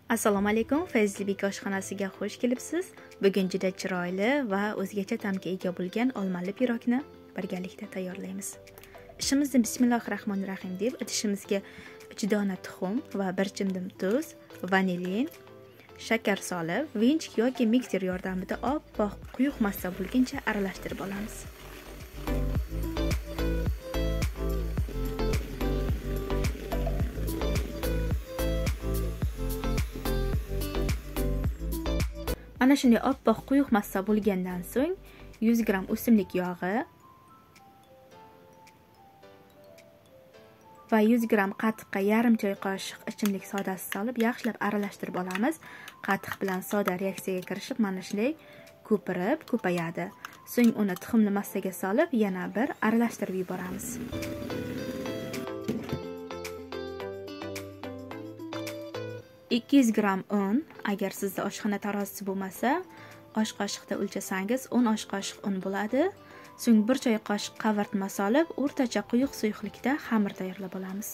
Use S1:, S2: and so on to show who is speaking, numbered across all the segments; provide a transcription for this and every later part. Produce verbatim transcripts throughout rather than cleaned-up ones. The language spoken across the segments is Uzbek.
S1: Assalomu alaykum, Fayzlibek oshxonasiga xush kelibsiz. Bugun juda chiroyli va o'zgacha ta'mga ega bo'lgan olmali pirogni birgalikda tayyorlaymiz. Ishimizni bismillahir-rahmanir-rahim deb idishimizga uch dona tuxum va bir chimdim tuz, vanilin, shakar solib, vinch yoki mikser yordamida oppoq quyuq massa bo'lguncha aralashtirib olamiz. Mana shunday oppoq quyuq massa bo'lgandan so'ng yuz gramm o'simlik yog'i va yuz gramm qatiqqa yarim choy qoshiq ichimlik sodasi solib yaxshilab aralashtirib olamiz. Qatiq bilan soda reaksiyaga kirishib, mana shunday ko'pirib ko'payadi. So'ng uni tuxumli massaga solib yana bir aralashtirib yuboramiz. ikki yuz gramm un, agar sizda oshxona tarozisi bo'lmasa, osh qoshiqda o'lchasangiz o'n osh qoshiq un bo'ladi. So'ng bir choy qoshiq qavartma solib, o'rtacha quyuq suyuqlikda xamir tayyorlab olamiz.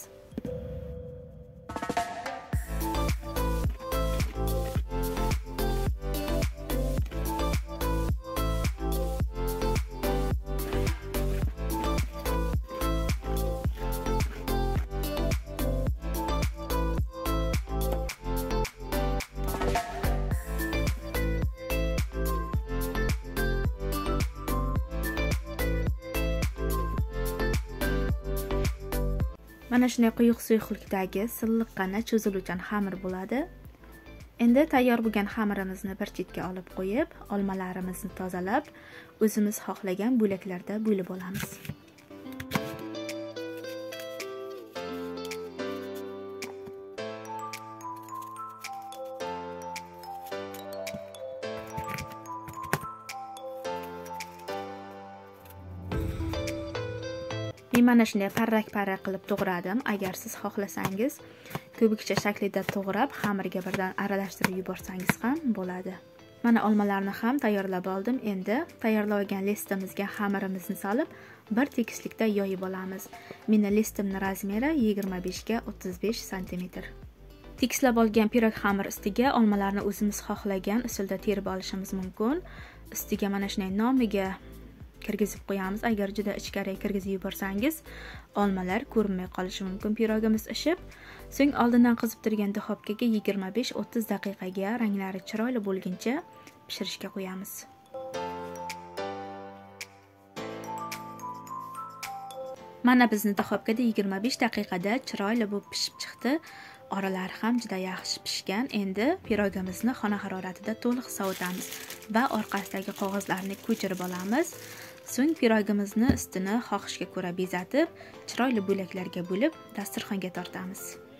S1: Mana shunday quyuq suyuqlikdagi silliqqina cho'ziluvchan xamir bo'ladi. Endi tayyor bo'lgan xamirimizni bir chetga olib qo'yib, olmalarimizni tozalab, o'zimiz xohlagan bo'laklarda bo'lib olamiz. Men mana shunday parrak-parrak qilib to'g'radim. Agar siz xohlasangiz, kubikcha shaklida to'g'rab, xamirga birdan aralashtirib yuborsangiz ham bo'ladi. Mana olmalarni ham tayyorlab oldim. Endi tayyorlab olgan listimizga xamirimizni solib, bir tekislikda yoyib olamiz. Meni listimning razmeri yigirma besh ga o'ttiz besh santimetr. Tekislab olgan pirog xamir ustiga olmalarni o'zimiz xohlagan usulda terib olishimiz mumkin. Ustiga mana shunday nomiga kirgizib qo'yamiz. Agar juda ichkariga kirgizib yuborsangiz, olmalar ko'rinmay qolishi mumkin pirogimiz ishib. So'ng oldindan qizib turgan duxovkaga yigirma besh o'ttiz daqiqaga ranglari chiroyli bo'lguncha pishirishga qo'yamiz. Mana bizni duxovkada yigirma besh daqiqada chiroyli bo'lib pishib chiqdi. Oralari ham juda yaxshi pishgan. Endi pirogimizni xona haroratida to'liq sovutamiz va orqasidagi qog'ozlarni ko'chirib olamiz. So'ng pirogimizni ustini xohishga ko'ra bezatib, chiroyli bo'laklarga bo'lib, dasturxonga tortamiz.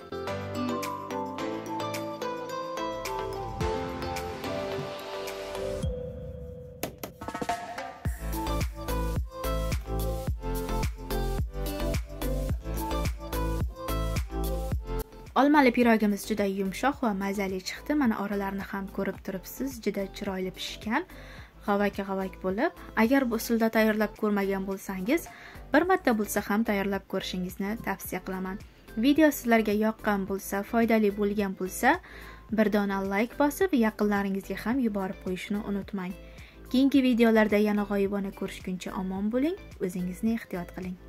S1: Olmali pirogimiz juda yumshoq va mazali chiqdi. Mana oralarini ham ko'rib turibsiz, juda chiroyli pishgan. G'avak-g'avak bo'lib, agar bu usulda tayyorlab ko'rmagan bo'lsangiz, bir marta bo'lsa ham tayyorlab ko'rishingizni tavsiya qilaman. Video sizlarga yoqqan bo'lsa, foydali bo'lgan bo'lsa, bir dona like bosib, yaqinlaringizga ham yuborib qo'yishni unutmang. Keyingi videolarda yana g'oyibona ko'rishguncha omon bo'ling, o'zingizni ehtiyot qiling.